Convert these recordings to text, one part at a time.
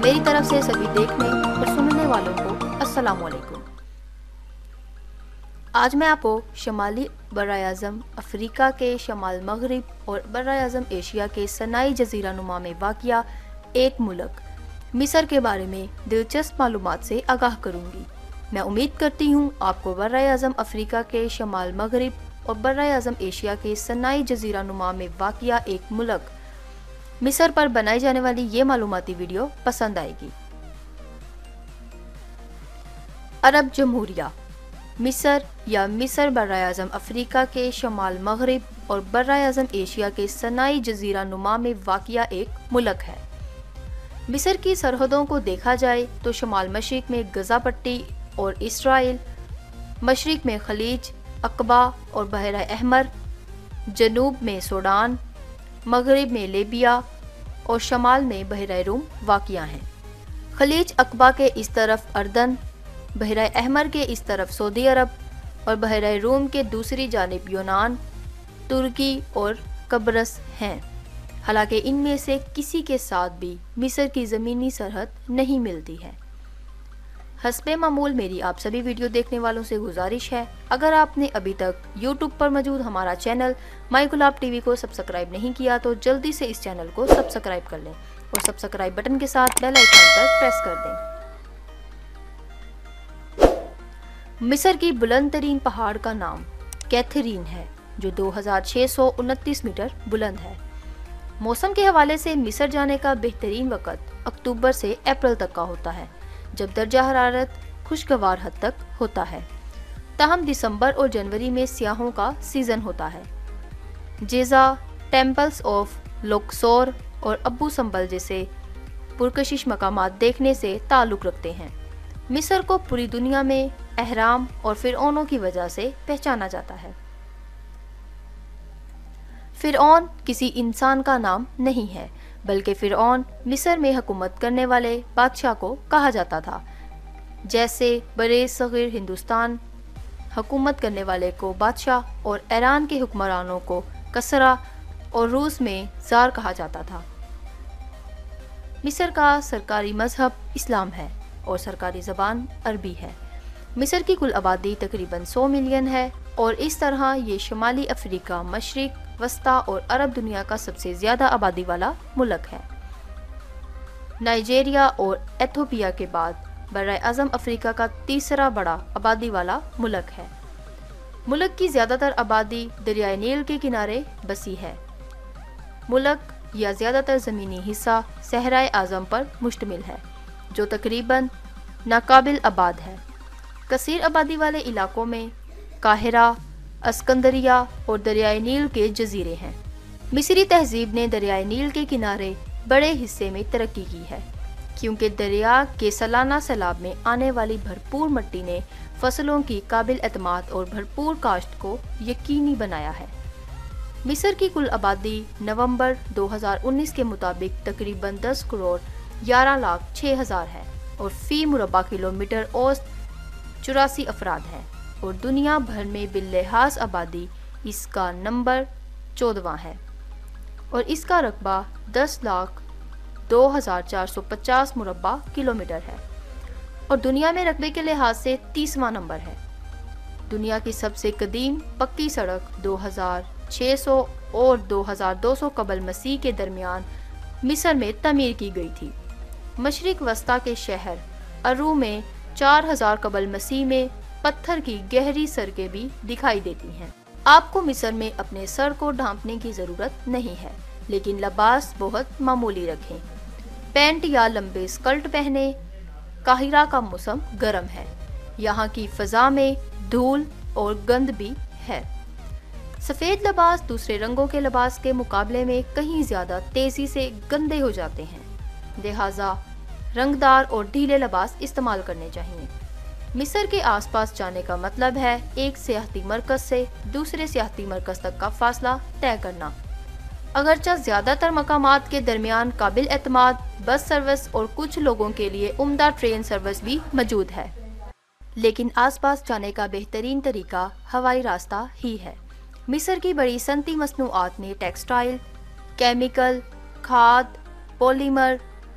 میری طرف سے سبھی دیکھنے اور سننے والوں کو السلام علیکم۔ آج میں آپ کو شمالی براعظم افریقہ کے شمال مغرب اور براعظم ایشیا کے صناعی جزیرہ نما میں واقع ایک ملک مصر کے بارے میں دلچسپ معلومات سے آگاہ کروں گی۔ میں امید کرتی ہوں آپ کو براعظم افریقہ کے شمال مغرب اور براعظم ایشیا کے صناعی جزیرہ نما میں واقع ایک ملک مصر پر بنائی جانے والی یہ معلوماتی ویڈیو پسند آئے گی۔ عرب جمہوریہ مصر یا مصر براعظم افریقہ کے شمال مغرب اور براعظم ایشیا کے صناعی جزیرہ نما میں واقع ایک ملک ہے۔ مصر کی سرحدوں کو دیکھا جائے تو شمال مشرق میں غزہ پٹی اور اسرائیل، مشرق میں خلیج عقبہ اور بحیرہ احمر، جنوب میں سوڈان، مغرب میں لیبیا اور شمال میں بحیرہ روم واقع ہیں۔ خلیج عقبہ کے اس طرف اردن، بحیرہ احمر کے اس طرف سعودی عرب اور بحیرہ روم کے دوسری جانب یونان، ترکی اور قبرص ہیں، حالانکہ ان میں سے کسی کے ساتھ بھی مصر کی زمینی سرحد نہیں ملتی ہے۔ حسب معمول میری آپ سبھی ویڈیو دیکھنے والوں سے گزارش ہے، اگر آپ نے ابھی تک یوٹیوب پر موجود ہمارا چینل مائی گلاب ٹی وی کو سبسکرائب نہیں کیا تو جلدی سے اس چینل کو سبسکرائب کر لیں اور سبسکرائب بٹن کے ساتھ بیل آئیکن پر پریس کر دیں۔ مصر کی بلند ترین پہاڑ کا نام کیتھرین ہے، جو 2629 میٹر بلند ہے۔ موسم کے حوالے سے مصر جانے کا بہترین وقت اکتوبر سے اپریل تک کا ہوتا ہے، جب درجہ حرارت خوشگوار حد تک ہوتا ہے۔ تاہم دسمبر اور جنوری میں سیاحوں کا سیزن ہوتا ہے۔ جیزا، ٹیمپلز آف لوکسور اور ابو سمبل جیسے پرکشش مقامات دیکھنے سے تعلق رکھتے ہیں۔ مصر کو پوری دنیا میں اہرام اور فرعونوں کی وجہ سے پہچانا جاتا ہے۔ فرعون کسی انسان کا نام نہیں ہے، بلکہ فرعون مصر میں حکومت کرنے والے بادشاہ کو کہا جاتا تھا، جیسے برے صغیر ہندوستان حکومت کرنے والے کو بادشاہ اور ایران کے حکمرانوں کو کسرا اور روس میں زار کہا جاتا تھا۔ مصر کا سرکاری مذہب اسلام ہے اور سرکاری زبان عربی ہے۔ مصر کی کل آبادی تقریباً 100 ملین ہے اور اس طرح یہ شمالی افریقہ، مشرق وسطیٰ اور عرب دنیا کا سب سے زیادہ آبادی والا ملک ہے۔ نائجیریا اور ایتھوپیا کے بعد براعظم افریقہ کا تیسرا بڑا آبادی والا ملک ہے۔ ملک کی زیادہ تر آبادی دریائے نیل کے کنارے بسی ہے۔ ملک یا زیادہ تر زمینی حصہ صحرائے اعظم پر مشتمل ہے، جو تقریباً ناقابل آباد ہے۔ کثیر آبادی والے علاقوں میں قاہرہ، اسکندریہ اور دریائے نیل کے جزیرے ہیں۔ مصری تہذیب نے دریائے نیل کے کنارے بڑے حصے میں ترقی کی ہے، کیونکہ دریا کے سالانہ سیلاب میں آنے والی بھرپور مٹی نے فصلوں کی قابل اعتماد اور بھرپور کاشت کو یقینی بنایا ہے۔ مصر کی کل آبادی نومبر 2019 کے مطابق تقریباً 10 کروڑ 11 لاکھ 6 ہزار ہے اور فی مربع کلومیٹر اوسط 84 افراد ہیں، اور دنیا بھر میں باللحاظ آبادی اس کا نمبر 14واں ہے اور اس کا رقبہ 10,02,450 مربع کلومیٹر ہے اور دنیا میں رقبے کے لحاظ سے 30واں نمبر ہے۔ دنیا کی سب سے قدیم پکی سڑک 2600 اور 2200 قبل مسیح کے درمیان مصر میں تعمیر کی گئی تھی۔ مشرق وسطیٰ کے شہر ارو میں 4000 قبل مسیح میں پتھر کی گہری سڑکیں بھی دکھائی دیتی ہیں۔ آپ کو مصر میں اپنے سر کو ڈھانپنے کی ضرورت نہیں ہے، لیکن لباس بہت معمولی رکھیں۔ پینٹ یا لمبے سکرٹ پہنیں۔ قاہرہ کا موسم گرم ہے، یہاں کی فضا میں دھول اور گند بھی ہے۔ سفید لباس دوسرے رنگوں کے لباس کے مقابلے میں کہیں زیادہ تیزی سے گندے ہو جاتے ہیں، لہٰذا رنگدار اور ڈھیلے لباس استعمال کرنے چاہیے۔ مصر کے آس پاس جانے کا مطلب ہے ایک سیاحتی مرکز سے دوسرے سیاحتی مرکز تک کا فاصلہ طے کرنا۔ اگرچہ زیادہ تر مقامات کے درمیان قابل اعتماد بس سروس اور کچھ لوگوں کے لیے عمدہ ٹرین سروس بھی موجود ہے، لیکن آس پاس جانے کا بہترین طریقہ ہوائی راستہ ہی ہے۔ مصر کی بڑی صنعتی مصنوعات نے ٹیکسٹائل، کیمیکل، کھاد، پولیمر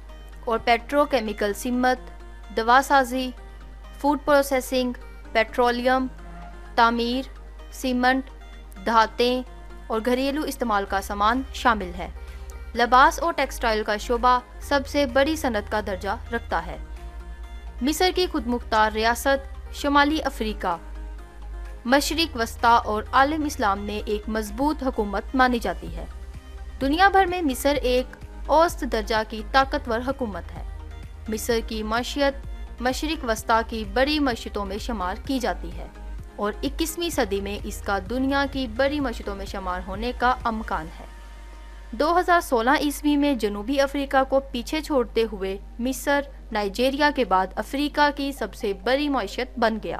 اور پیٹرو کیمیکل صنعت، دوا سازی، فوڈ پروسیسنگ، پیٹرولیم، تعمیر، سیمنٹ، دھاتیں اور گھریلو استعمال کا سامان شامل ہے۔ لباس اور ٹیکسٹائل کا شعبہ سب سے بڑی صنعت کا درجہ رکھتا ہے۔ مصر کی خود مختار ریاست شمالی افریقہ، مشرق وسطیٰ اور عالم اسلام میں ایک مضبوط حکومت مانی جاتی ہے۔ دنیا بھر میں مصر ایک اوسط درجہ کی طاقتور حکومت ہے۔ مصر کی معیشت مشرق وسطیٰ کی بڑی معیشتوں میں شمار کی جاتی ہے اور 21ویں صدی میں اس کا دنیا کی بڑی معیشتوں میں شمار ہونے کا امکان ہے۔ 2016 عیسوی میں جنوبی افریقہ کو پیچھے چھوڑتے ہوئے مصر نائجیریا کے بعد افریقہ کی سب سے بڑی معیشت بن گیا۔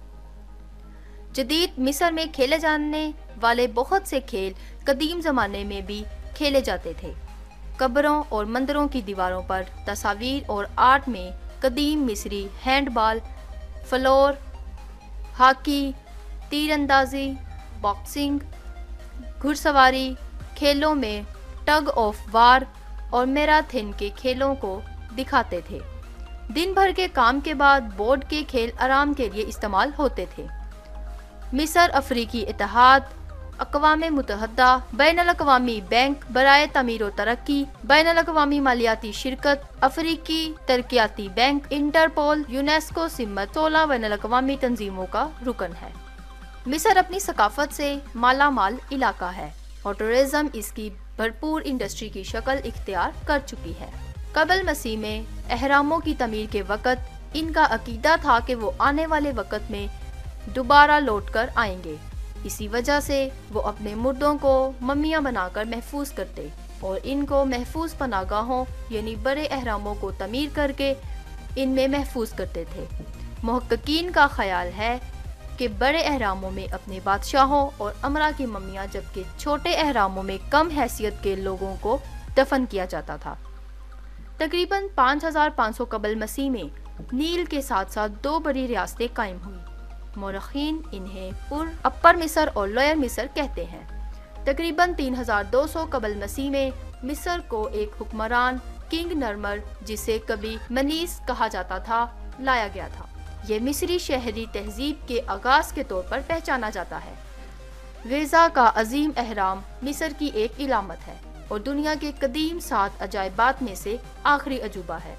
جدید مصر میں کھیلے جانے والے بہت سے کھیل قدیم زمانے میں بھی کھیلے جاتے تھے۔ قبروں اور مندروں کی دیواروں پر تصاویر اور آرٹ میں قدیم مصری ہینڈ بال، فلور، ہاکی، تیر اندازی، باکسنگ، گھڑ سواری، کھیلوں میں ٹگ آف وار اور میراتھن کے کھیلوں کو دکھاتے تھے۔ دن بھر کے کام کے بعد بورڈ کے کھیل آرام کے لیے استعمال ہوتے تھے۔ مصر افریقی اتحاد، اقوام متحدہ، بین الاقوامی بینک برائے تعمیر و ترقی، بین الاقوامی مالیاتی شرکت، افریقی ترقیاتی بینک، انٹرپول، یونیسکو سمیت 16 بین الاقوامی تنظیموں کا رکن ہے۔ مصر اپنی ثقافت سے مالا مال علاقہ ہے اور ٹورزم اس کی بھرپور انڈسٹری کی شکل اختیار کر چکی ہے۔ قبل مسیح میں اہراموں کی تعمیر کے وقت ان کا عقیدہ تھا کہ وہ آنے والے وقت میں دوبارہ لوٹ کر آئیں گے۔ اسی وجہ سے وہ اپنے مردوں کو ممیاں بنا کر محفوظ کرتے اور ان کو محفوظ پناہ گاہوں یعنی بڑے اہراموں کو تعمیر کر کے ان میں محفوظ کرتے تھے۔ محققین کا خیال ہے کہ بڑے اہراموں میں اپنے بادشاہوں اور امراء کی ممیاں جبکہ چھوٹے اہراموں میں کم حیثیت کے لوگوں کو دفن کیا جاتا تھا۔ تقریباً 5500 قبل مسیح میں نیل کے ساتھ ساتھ 2 بڑی ریاستیں قائم ہوئیں۔ مورخین انہیں اپر مصر اور لوئر مصر کہتے ہیں۔ تقریباً 3200 قبل مسیح میں مصر کو ایک حکمران کنگ نرمر جسے کبھی منیس کہا جاتا تھا لایا گیا تھا۔ یہ مصری شہری تہذیب کے آغاز کے طور پر پہچانا جاتا ہے۔ غزہ کا عظیم اہرام مصر کی ایک علامت ہے اور دنیا کے قدیم 7 عجائبات میں سے آخری عجوبہ ہے۔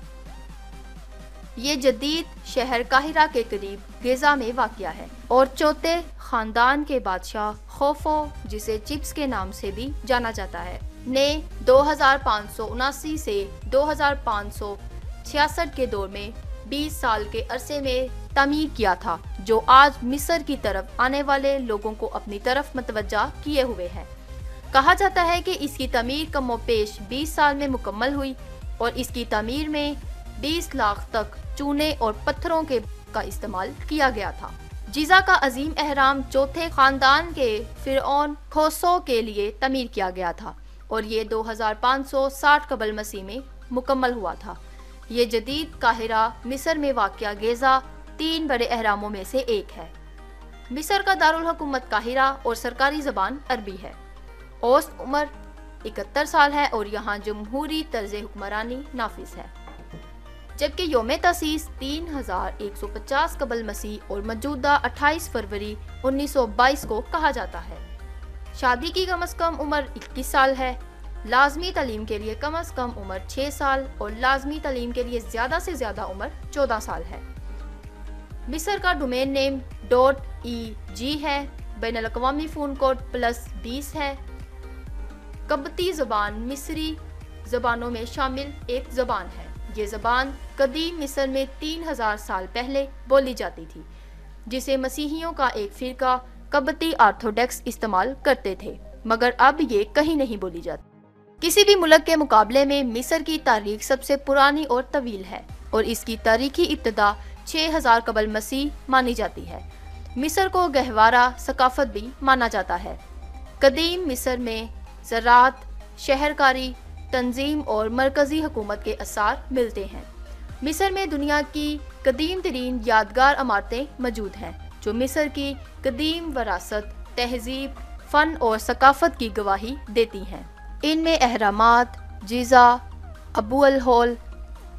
یہ جدید شہر قاہرہ کے قریب غزہ میں واقع ہے اور چوتھے خاندان کے بادشاہ خوفو جسے چپس کے نام سے بھی جانا جاتا ہے نے 2579 سے 2566 کے دور میں 20 سال کے عرصے میں تعمیر کیا تھا، جو آج مصر کی طرف آنے والے لوگوں کو اپنی طرف متوجہ کیے ہوئے ہے۔ کہا جاتا ہے کہ اس کی تعمیر کم و بیش 20 سال میں مکمل ہوئی اور اس کی تعمیر میں 20 لاکھ تک چونے اور پتھروں کا استعمال کیا گیا تھا۔ جیزہ کا عظیم اہرام چوتھے خاندان کے فرعون خوفو کے لیے تعمیر کیا گیا تھا اور یہ 2560 قبل مسیح میں مکمل ہوا تھا۔ یہ جدید قاہرہ مصر میں واقع غزہ 3 بڑے اہراموں میں سے ایک ہے۔ مصر کا دارالحکومت قاہرہ اور سرکاری زبان عربی ہے۔ اوسط عمر 71 سال ہے اور یہاں جمہوری طرز حکمرانی نافذ ہے، جبکہ یوم تاسیس 3150 قبل مسیح اور موجودہ 28 فروری 1922 کو کہا جاتا ہے۔ شادی کی کم از کم عمر 21 سال ہے۔ لازمی تعلیم کے لیے کم از کم عمر 6 سال اور لازمی تعلیم کے لیے زیادہ سے زیادہ عمر 14 سال ہے۔ مصر کا ڈومین نیم .eg ہے۔ بین الاقوامی فون کوڈ +20 ہے۔ قبطی زبان مصری زبانوں میں شامل ایک زبان ہے۔ یہ زبان قدیم مصر میں 3000 سال پہلے بولی جاتی تھی، جسے مسیحیوں کا ایک فرقہ قبطی آرتھوڈکس استعمال کرتے تھے، مگر اب یہ کہیں نہیں بولی جاتی۔ کسی بھی ملک کے مقابلے میں مصر کی تاریخ سب سے پرانی اور طویل ہے اور اس کی تاریخی ابتدا 6000 قبل مسیح مانی جاتی ہے۔ مصر کو گہوارہ ثقافت بھی مانا جاتا ہے۔ قدیم مصر میں زراعت، شہرکاری، تنظیم اور مرکزی حکومت کے آثار ملتے ہیں۔ مصر میں دنیا کی قدیم ترین یادگار عمارتیں موجود ہیں جو مصر کی قدیم وراثت، تہذیب، فن اور ثقافت کی گواہی دیتی ہیں۔ ان میں اہرامات، جیزہ، ابو الہول،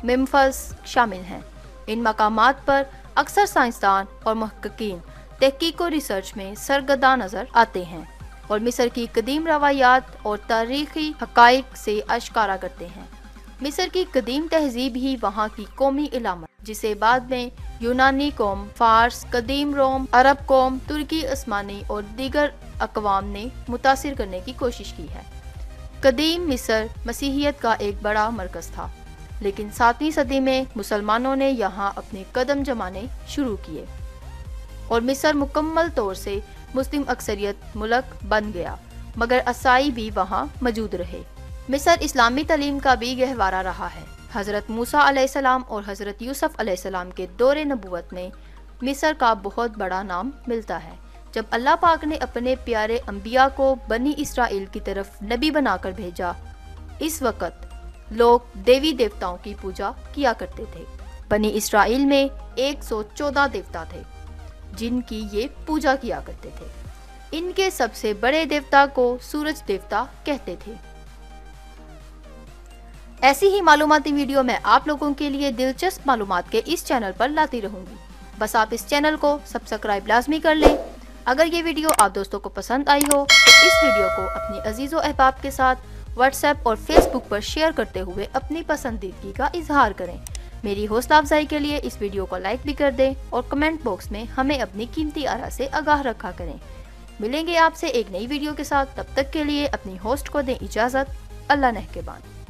मेम्फिस शामिल हैं। इन मकामात पर अक्सर साइंसदान और मुहक्किकीन तहकीक और रिसर्च में सरगर्दा नजर आते हैं और मिस्र की कदीम रवायात और तारीखी हकाइक से अश्कारा करते हैं। मिस्र की कदीम तहजीब ही वहाँ की कौमी इलामत, जिसे बाद में यूनानी कौम, फारस, कदीम रोम, अरब कौम, तुर्की उस्मानी और दीगर अकवाम ने मुतासिर करने की कोशिश की है। कदीम मिस्र मसीहियत का एक बड़ा मरकज़ था, लेकिन 7वीं सदी में मुसलमानों ने यहाँ अपने कदम जमाने शुरू किए और मिस्र मुकम्मल तौर से मुस्लिम अक्सरियत मुल्क बन गया, मगर ईसाई भी वहाँ मौजूद रहे। मिस्र इस्लामी तालीम का भी गहवारा रहा है। हज़रत मूसा अलैहिस्सलाम और हज़रत यूसुफ अलैहिस्सलाम के दौरे नबूवत में मिस्र का बहुत बड़ा नाम मिलता है। जब अल्लाह पाक ने अपने प्यारे अंबिया को बनी इसराइल की तरफ नबी बनाकर भेजा, इस वक्त लोग देवी देवताओं की पूजा किया करते थे। बनी इसराइल में 114 देवता थे जिनकी ये पूजा किया करते थे। इनके सबसे बड़े देवता को सूरज देवता कहते थे। ऐसी ही मालूमाती वीडियो मैं आप लोगों के लिए दिलचस्प मालूमात के इस चैनल पर लाती रहूंगी। बस आप इस चैनल को सब्सक्राइब लाजमी कर लें। अगर ये वीडियो आप दोस्तों को पसंद आई हो तो इस वीडियो को अपने अजीज़ो अहबाब के साथ व्हाट्सएप और फेसबुक पर शेयर करते हुए अपनी पसंदीदगी का इजहार करें। मेरी हौसला अफजाई के लिए इस वीडियो को लाइक भी कर दें और कमेंट बॉक्स में हमें अपनी कीमती आरा से आगाह रखा करें। मिलेंगे आपसे एक नई वीडियो के साथ, तब तक के लिए अपनी होस्ट को दें इजाज़त। अल्लाह नेहकेबान।